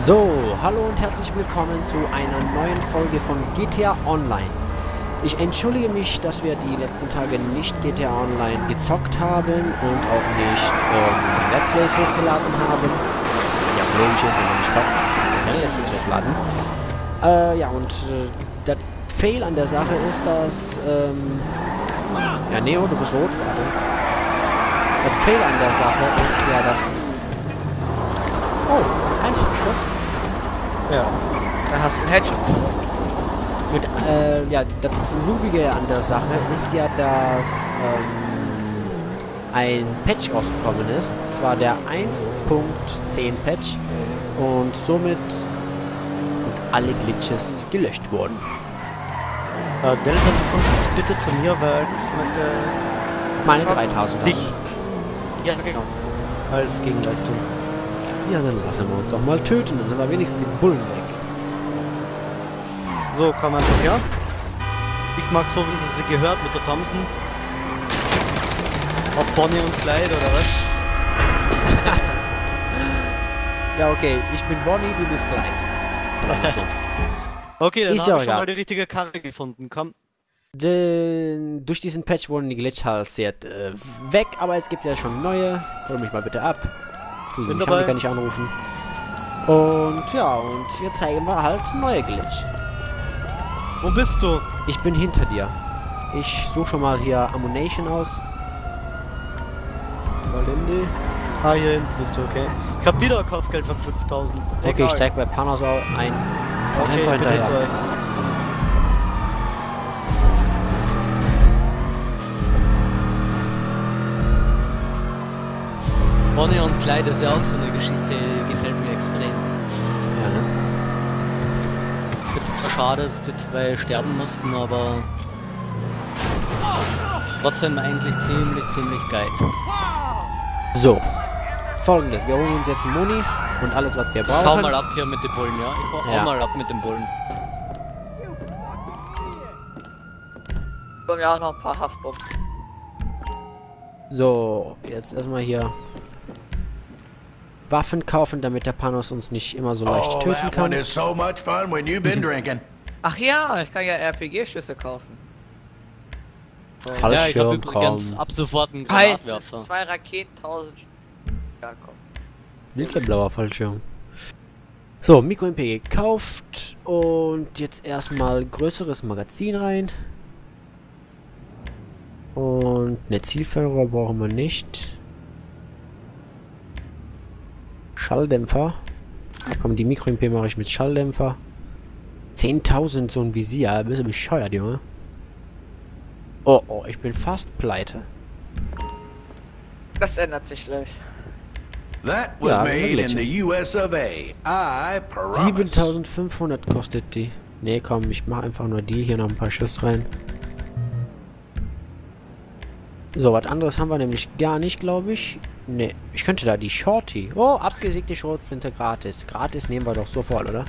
So, hallo und herzlich willkommen zu einer neuen Folge von GTA Online. Ich entschuldige mich, dass wir die letzten Tage nicht GTA Online gezockt haben und auch nicht Let's Plays hochgeladen haben. Ja, logisch ist, wenn man nicht zockt, kann man keine Let's Plays hochladen. Ja, und der Fail an der Sache ist, dass... ja, Neo, du bist rot, warte. Der Fail an der Sache ist ja, dass... Oh, ein Abschuss. Ja. Da hast du einen Headshot. Mit, ja, das Lubige an der Sache ist ja, dass ein Patch rausgekommen ist. Zwar der 1.10 Patch. Und somit sind alle Glitches gelöscht worden. Delta, du kommst jetzt bitte zu mir, weil ich möchte... Meine 3000 dich. Ja, genau. Als Gegenleistung. Ja, dann lassen wir uns doch mal töten. Dann sind wir wenigstens die Bullen weg. So, komm einfach her. Ich mag so, wie sie gehört mit der Thompson. Auf Bonnie und Clyde, oder was? Ja, okay. Ich bin Bonnie, du bist Clyde. Okay, dann Ist haben ja wir schon egal. mal die richtige Karre gefunden. Komm. Durch diesen Patch wurden die Glitch halt jetzt weg, aber es gibt ja schon neue. Hol mich mal bitte ab. Bin Ich dabei. kann nicht anrufen. Und ja, und jetzt zeigen wir halt neue Glitch. Wo bist du? Ich bin hinter dir. Ich suche schon mal hier Ammunition aus. Lindy. Ah, hier hinten bist du, okay. Ich hab wieder Kaufgeld von 5000. Okay, ich steig bei Panos ein. Von Okay, einfach ich bin hinterher. hinter euch. Bonnie und Clyde ist ja auch so eine Geschichte, gefällt mir extrem. Ja, ne? Ich finde es zwar schade, dass die zwei sterben mussten, aber trotzdem eigentlich ziemlich geil. So. Folgendes. Wir holen uns jetzt Muni und alles, was wir brauchen. Schau mal ab hier mit den Bullen, ja? Ich hau Ja. auch mal ab mit den Bullen. Und ja auch noch ein paar Haftbomben. So, jetzt erstmal hier Waffen kaufen, damit der Panos uns nicht immer so leicht Oh, töten that kann. one is so much fun when you've been drinking. Ach ja, ich kann ja RPG-Schüsse kaufen. Ja, ich Fallschirm, habe übrigens komm. ab sofort einen Heißt, Granatwerfer. 2 Raketen, 1000... Ja, komm. Blauer Fallschirm. So, Mikro-MP gekauft und jetzt erstmal größeres Magazin rein. Und eine Zielfernrohr brauchen wir nicht. Schalldämpfer. Da kommen die Mikro-MP mache ich mit Schalldämpfer. 10.000 so ein Visier, bist du bescheuert, Junge. Oh, oh, ich bin fast pleite. Das ändert sich gleich. That was Ja, made in wirklich. the US of A. I promise. 7500 kostet die. Nee, komm, ich mache einfach nur die. Hier noch ein paar Schuss rein. So, was anderes haben wir nämlich gar nicht, glaube ich. Nee, ich könnte da die Shorty. Oh, abgesägte Schrotflinte gratis. Gratis nehmen wir doch sofort, oder?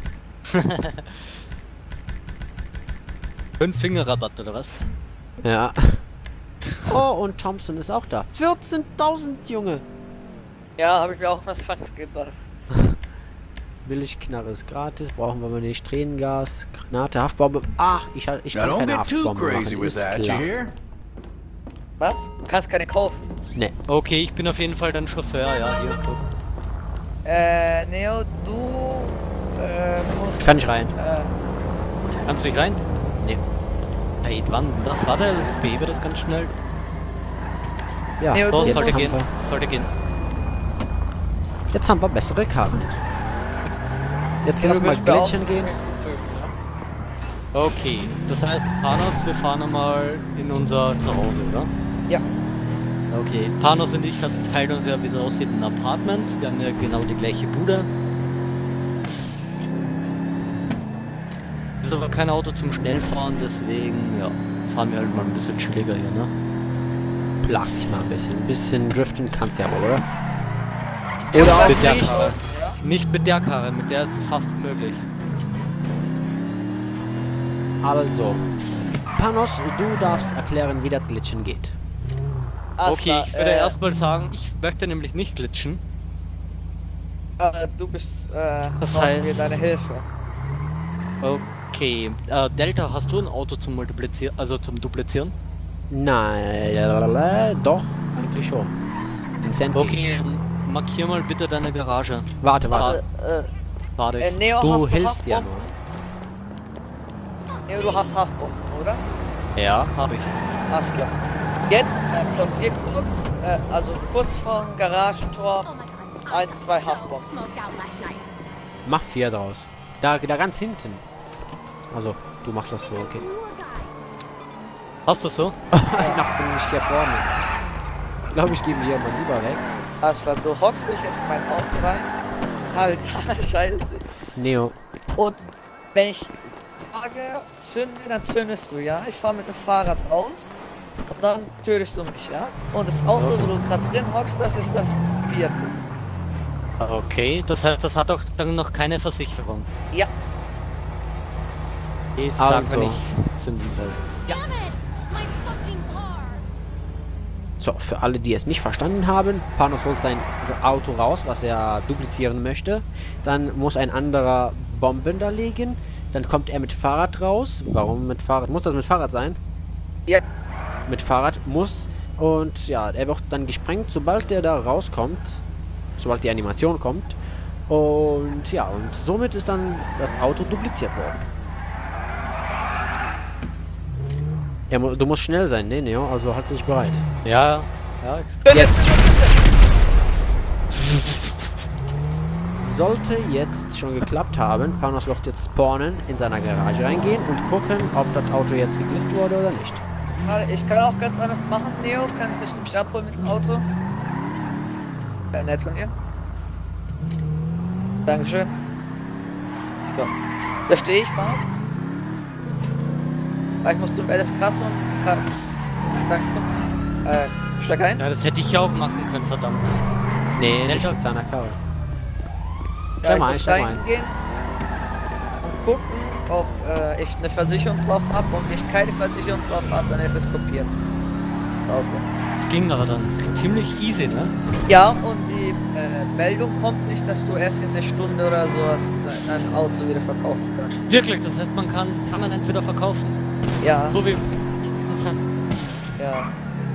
5 Fingerrabatt oder was? Ja. Oh, und Thompson ist auch da. 14.000, Junge. Ja, habe ich mir auch fast gedacht. Billigknarre ist gratis. Brauchen wir mal nicht. Tränengas, Granate, Haftbombe. Ach, ich Now kann don't keine get too Haftbombe crazy machen. with Ist that, you klar. hear? Was? Du kannst keine kaufen. Nee. Okay, ich bin auf jeden Fall dein Chauffeur, ja, hier, guck. Neo, du musst... Kann ich rein. Kannst du nicht rein? Nee. Hey, wann? Das war der? Ich behebe das ganz schnell. Ja, Nee, So, du jetzt sollte haben gehen. wir- Sollte gehen. Jetzt haben wir bessere Karten. Jetzt Ja, lass du mal bist mir auch- Glitchen gehen. Okay, das heißt, Panos, wir fahren einmal in unser Zuhause, oder? Ja. Okay, Panos und ich teilen uns ja, wie es aussieht, ein Apartment. Wir haben ja genau die gleiche Bude. Ist aber kein Auto zum Schnellfahren, deswegen, ja, fahren wir halt mal ein bisschen chilliger hier, ne? Plag dich mal ein bisschen. Ein bisschen driften kannst du ja wohl, oder? Oder auch mit der nicht Karre. lassen, ja? Nicht mit der Karre, mit der ist es fast unmöglich. Also. Panos, du darfst erklären, wie das Glitchen geht. Alles Okay, klar, ich würde erstmal sagen, ich möchte nämlich nicht glitschen. du bist, Das brauchen wir heißt- deine Hilfe. Okay. Delta, hast du ein Auto zum Multiplizieren, also zum Duplizieren? Nein, doch, eigentlich schon. Incenti. Okay, markier mal bitte deine Garage. Warte. Warte. Neo, Du hast hilfst ja Haftbomben? nur. Neo, du hast Haftbomben, oder? Ja, habe ich. Alles klar. Jetzt platzier kurz, also kurz vor dem Garagentor, ein, zwei Haftbomben. Mach 4 draus. Da ganz hinten. Also, du machst das so, okay. Hast du so? Nachdem ich hier vorne. Ich glaube, ich gebe hier mal lieber weg. Alles klar, du hockst dich jetzt in mein Auto rein. Alter, scheiße. Neo. Und wenn ich sage, zünde, dann zündest du, ja? Ich fahre mit dem Fahrrad raus und dann tötest du mich, ja? Und das Auto, wo du gerade drin hockst, das ist das vierte. Okay, das heißt, das hat doch dann noch keine Versicherung. Ja, Ich sag, Also. wenn ich zünden soll. So, für alle, die es nicht verstanden haben, Panos holt sein Auto raus, was er duplizieren möchte. Dann muss ein anderer Bomben da legen. Dann kommt er mit Fahrrad raus. Warum mit Fahrrad? Muss das mit Fahrrad sein? ja. Mit Fahrrad muss. Und ja, er wird dann gesprengt, sobald er da rauskommt. Sobald die Animation kommt. Und ja, und somit ist dann das Auto dupliziert worden. Ja, du musst schnell sein, ne, Neo? Also halt dich bereit. Ja, ja. Jetzt. Sollte jetzt schon geklappt haben, Panos wird jetzt spawnen, in seiner Garage reingehen und gucken, ob das Auto jetzt geklickt wurde oder nicht. Warte, ich kann auch ganz anders machen, Neo. Könntest du mich abholen mit dem Auto? Nett von dir. Dankeschön. So. Da stehe ich, fahren. Ich muss zum LS Krasse und danke. Steig ein. Ja, das hätte ich ja auch machen können, verdammt. Nee, Ja, nicht schon. mit seiner Karre. Ja, Steig ich mal ein, muss steig mal ein. reingehen und gucken, ob ich eine Versicherung drauf habe. Und wenn ich keine Versicherung drauf habe, dann ist es kopiert. Auto. Das ging aber dann ziemlich easy, ne? Ja, und die Meldung kommt nicht, dass du erst in einer Stunde oder sowas dein Auto wieder verkaufen kannst. Wirklich, das heißt, man kann permanent wieder verkaufen. Ja, So wie... ja.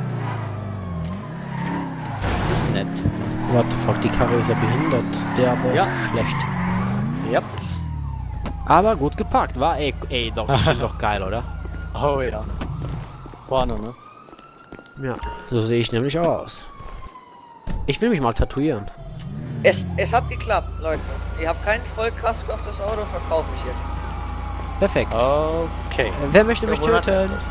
Das ist nett. What the fuck, die Karre ist ja behindert. Der aber Ja. schlecht. Ja. Aber gut geparkt, war ey doch, ich bin doch geil, oder? Oh ja. Vorne, ne? Ja, so sehe ich nämlich auch aus. Ich will mich mal tätowieren. Es hat geklappt, Leute. Ihr habt keinen Vollkasko auf das Auto, verkaufe ich jetzt. Perfekt. Okay. Wer möchte mich Wonach töten? ist das?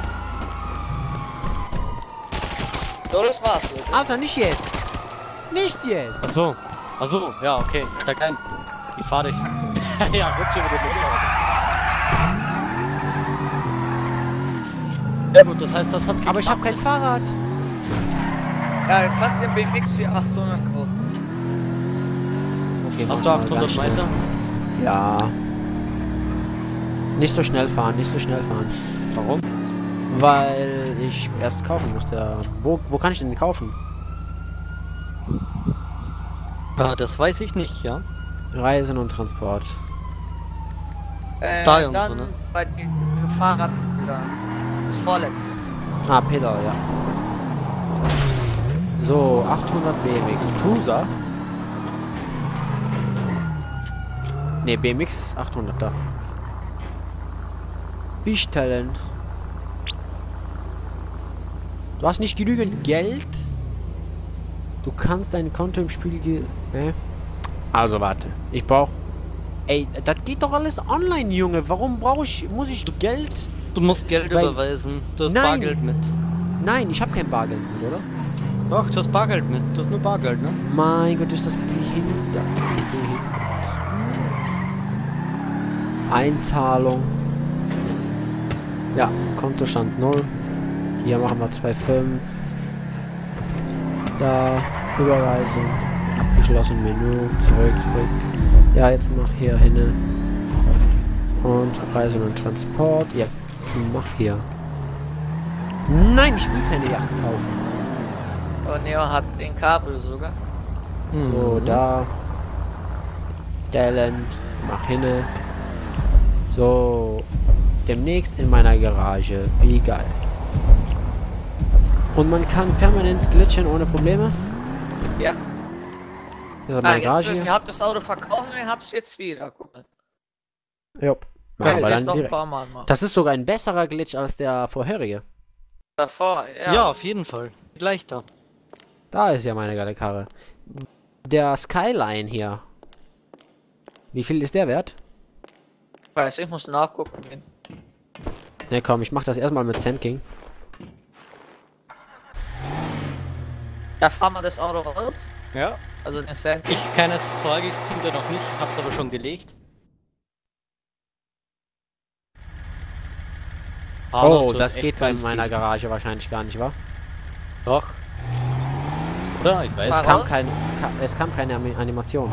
So, das war's, Leute. Alter, nicht jetzt! Nicht jetzt! Achso. Achso, ja, okay. Steig ein. Ich fahr dich. Ja, gut, schon wieder mit. Ja gut, das heißt, das hat Aber ich habe kein Fahrrad. Ja, dann kannst du den BMX für 800 kaufen. Okay, Hast machen du wir 800 ganz schnell. Meister? Ja. Nicht so schnell fahren, nicht so schnell fahren. Warum? Weil ich erst kaufen musste. Wo kann ich den kaufen? Das weiß ich nicht, ja. Reisen und Transport. Da und Dann so, ne? bei diesem Fahrrad wieder. Das vorletzte. Ah, Pedal, ja. So, 800 BMX. Cruiser. Ne, BMX 800 da. Bestellen. Du hast nicht genügend Geld. Du kannst dein Konto im Spiel Also warte. Ich brauch. Ey, das geht doch alles online, Junge. Warum muss ich Geld? Du musst Geld Weil- überweisen. Du hast Nein. Bargeld mit. Nein, ich habe kein Bargeld mit, oder? Doch, du hast Bargeld mit. Du hast nur Bargeld, ne? Mein Gott, ist das behindert. Einzahlung. Ja, Kontostand 0. Hier machen wir 2,5. Da, Überweisung. Abgeschlossen, Menü, zurück. Ja, jetzt mach hier hin. Und Reisen und Transport. Jetzt mach hier. Nein, ich will keine Yacht kaufen. Und Neo hat den Cabrio sogar. So, da. einstellen. Mach hinne. So. Demnächst in meiner Garage. Wie geil. Und man kann permanent glitchen ohne Probleme. Ja. Das ist Ah, meine jetzt Garage wissen, hier. ihr habt das Auto verkauft und ihr habt es jetzt wieder. Guck mal. Jupp. Das aber wirst dann noch ein direkt. paar Mal machen. Das ist sogar ein besserer Glitch als der vorherige. Davor, ja. Ja, auf jeden Fall. Geht leichter. Da ist ja meine geile Karre. Der Skyline hier. Wie viel ist der wert? Weiß, ich muss nachgucken gehen. Ne, komm, ich mach das erstmal mit Sand King. Ja, fahren wir das Auto raus. Ja. Also den Sand. Keine Sorge, ich zünde noch nicht, hab's aber schon gelegt. Oh, das geht bei meiner Garage wahrscheinlich gar nicht, wa? Doch. Oder? Ich weiß. Es kam keine Animation.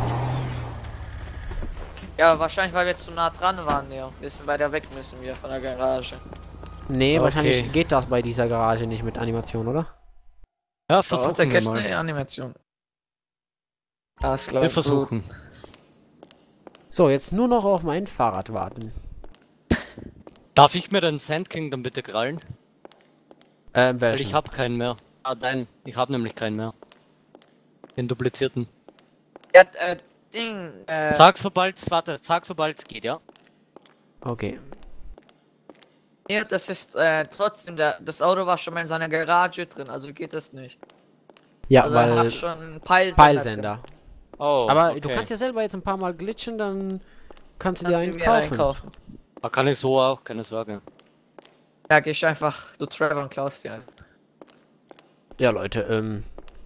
Ja, wahrscheinlich, weil wir zu nah dran waren, ja. Wir sind weiter weg müssen wir von der Garage. Nee, Okay. wahrscheinlich geht das bei dieser Garage nicht mit Animation, oder? Ja, Da versuchen wir gibt's mal. eine Animation. Alles klar. Wir gut. versuchen. So, jetzt nur noch auf mein Fahrrad warten. Darf ich mir den Sand King dann bitte krallen? Weil Welchen? ich habe keinen mehr. Ah, nein, ich habe nämlich keinen mehr. Den duplizierten. Ja, Ding, Sag sobald's geht, ja? Okay. ja, das ist trotzdem, das Auto war schon mal in seiner Garage drin, also geht das nicht. Ja, Also er weil hat schon einen Peilsender. Peilsender. Oh, Aber okay. du kannst ja selber jetzt ein paar Mal glitchen, dann kannst du dir Kannst eins du wieder kaufen. einkaufen. Da kann ich so auch, keine Sorge. Ja, geh ich einfach, du Trevor und klaust dir einen. Ja, Leute,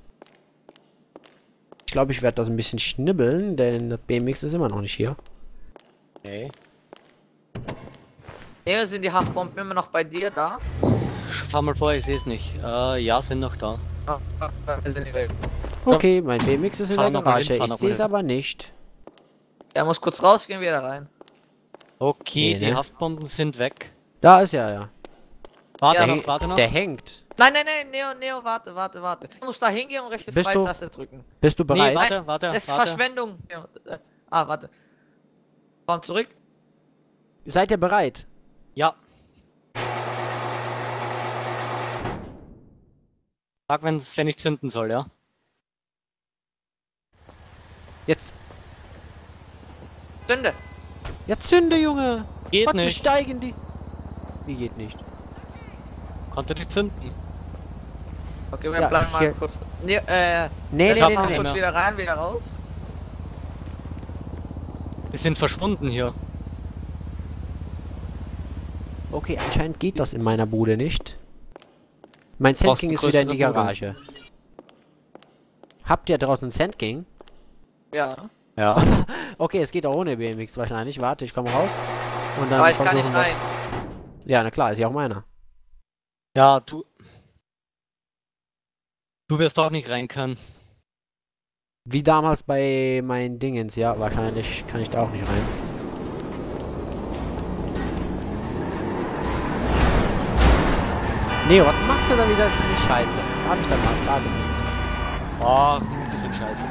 ich glaube, ich werde das ein bisschen schnibbeln, denn das BMX ist immer noch nicht hier. Okay. Ja, sind die Haftbomben immer noch bei dir da? Fahr mal vor, ich sehe es nicht. Ja, sind noch da. Ah, sind die weg. Okay, mein BMX ist in Fahr der noch mal hin, Garage. fahr Ich noch sehe mal es hin. aber nicht. Er muss kurz rausgehen, wieder rein. Okay, Nee, die ne? Haftbomben sind weg. Da ist er, ja. Warte Ja, noch, warte noch. Der hängt. Nein, Neo, warte. Du musst da hingehen und rechte Bist du- Freitaste drücken. Bist du bereit? Nee, warte. Das ist warte. Verschwendung. Ja, warte. Komm zurück. Seid ihr bereit? Ja. Sag, wenn ich zünden soll, ja? Jetzt. Zünde. Ja, zünde, Junge! Geht Warte, nicht. steigen die. Wie geht nicht? Konnte nicht zünden. Okay, wir Ja, bleiben mal hier. kurz. Nee, Wir fahren mal nee. kurz wieder rein, wieder raus. Die sind verschwunden hier. Okay, anscheinend geht das in meiner Bude nicht. Mein Brauchst Sand King eine ist wieder in die größere Bude. Garage. Habt ihr draußen einen Sand King? Ja. Ja. Okay, es geht auch ohne BMX wahrscheinlich. Warte, ich komme raus. Und dann Aber ich kann nicht versuchen wir's. rein. Ja, na klar, ist ja auch meiner. Ja, du wirst auch nicht rein können. Wie damals bei meinen Dingens, ja, wahrscheinlich kann ich da auch nicht rein. Neo, was machst du da wieder für eine Scheiße? Hab ich da mal eine Frage. Oh, ein bisschen scheiße.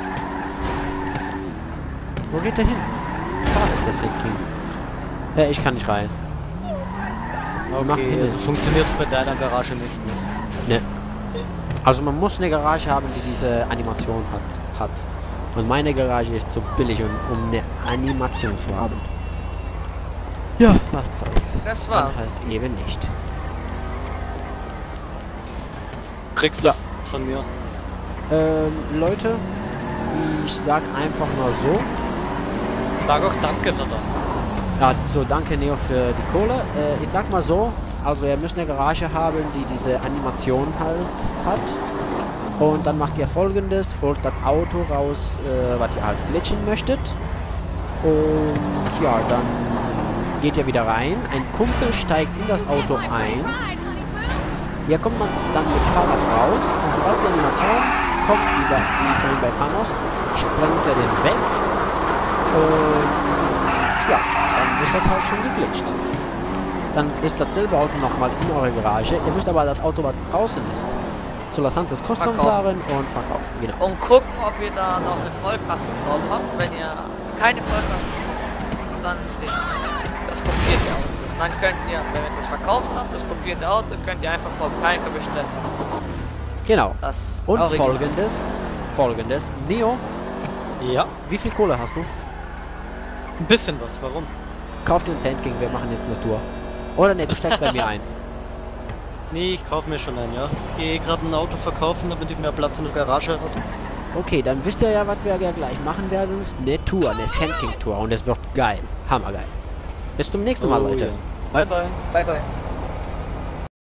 Wo geht der hin? Da ist der Sand King. Ja, ich kann nicht rein. Mach Okay, hin. also funktioniert es bei deiner Garage nicht mehr. Ne. Also man muss eine Garage haben, die diese Animation hat. Und meine Garage ist zu billig, um eine Animation zu haben. Ja, was soll's. Das Dann war's. halt eben nicht. Kriegst du von mir. Leute, ich sag einfach nur so. Sag auch danke, verdammt. Ja, so, danke Neo für die Kohle. Ich sag mal so, also ihr müsst eine Garage haben, die diese Animation halt hat. Und dann macht ihr folgendes, holt das Auto raus, was ihr halt glitchen möchtet. Und ja, dann geht ihr wieder rein. Ein Kumpel steigt in das Auto ein. Hier kommt man dann mit Fahrrad raus. Und sobald die Animation kommt, wie vorhin bei Panos, sprengt er den weg. Und ja, dann ist das halt schon geglitscht. Dann ist dasselbe Auto nochmal in eurer Garage. Ihr müsst aber das Auto, was draußen ist, zu Lasantes Custom fahren und verkaufen. Genau. Und gucken, ob ihr da noch eine Vollkasko drauf habt. Wenn ihr keine Vollkasko habt, dann nichts. Das kopiert ihr auch. Und dann könnt ihr, wenn ihr das verkauft habt, das kopierte Auto, könnt ihr einfach vor Piker bestellen lassen. Genau. Das Und Original. folgendes. Neo, Ja, wie viel Kohle hast du? ein bisschen was. Warum? Kauf dir einen Sand King, wir machen jetzt eine Tour. Oder ne, bestell bei mir ein. Nee, ich kaufe mir schon einen, ja. Gehe gerade ein Auto verkaufen, damit ich mehr Platz in der Garage habe. Okay, dann wisst ihr ja, was wir ja gleich machen werden. Eine Tour, eine Sand King Tour. Und es wird geil. Hammergeil. Bis zum nächsten Mal, Leute. Ja. Bye, bye. Bye, bye.